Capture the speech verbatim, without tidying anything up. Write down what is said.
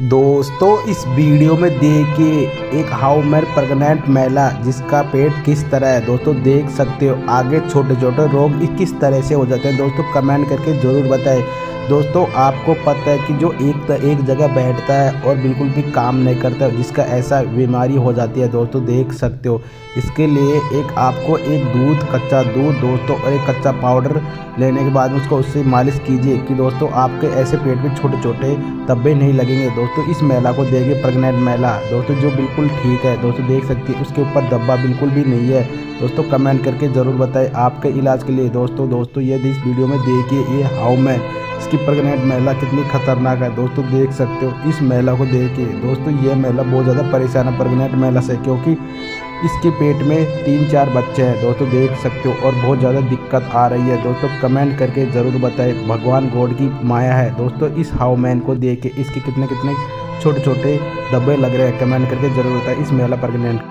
दोस्तों इस वीडियो में देखिए एक हाउ मैर प्रेग्नेंट महिला जिसका पेट किस तरह है। दोस्तों देख सकते हो आगे छोटे छोटे रोग इस किस तरह से हो जाते हैं। दोस्तों कमेंट करके ज़रूर बताएं। दोस्तों आपको पता है कि जो एक एक जगह बैठता है और बिल्कुल भी काम नहीं करता है, जिसका ऐसा बीमारी हो जाती है। दोस्तों देख सकते हो इसके लिए एक आपको एक दूध कच्चा दूध दोस्तों और एक कच्चा पाउडर लेने के बाद उसको उससे मालिश कीजिए कि दोस्तों आपके ऐसे पेट में छोटे छोटे धब्बे नहीं लगेंगे। दोस्तों इस महिला को देखिए प्रेग्नेंट महिला दोस्तों जो बिल्कुल ठीक है। दोस्तों देख सकती है उसके ऊपर धब्बा बिल्कुल भी नहीं है। दोस्तों कमेंट करके ज़रूर बताएं आपके इलाज के लिए। दोस्तों दोस्तों ये इस वीडियो में देखिए ये हाउ मैन इसकी प्रेग्नेंट महिला कितनी खतरनाक है। दोस्तों देख सकते हो इस महिला को देखिए। दोस्तों ये महिला बहुत ज़्यादा परेशान है प्रेग्नेंट महिला से, क्योंकि इसके पेट में तीन चार बच्चे हैं। दोस्तों देख सकते हो और बहुत ज़्यादा दिक्कत आ रही है। दोस्तों कमेंट करके ज़रूर बताएं भगवान गॉड की माया है। दोस्तों इस हाउ मैन को देख के इसके कितने कितने छोटे छोटे धब्बे लग रहे हैं। कमेंट करके ज़रूर बताएं इस महिला प्रेग्नेंट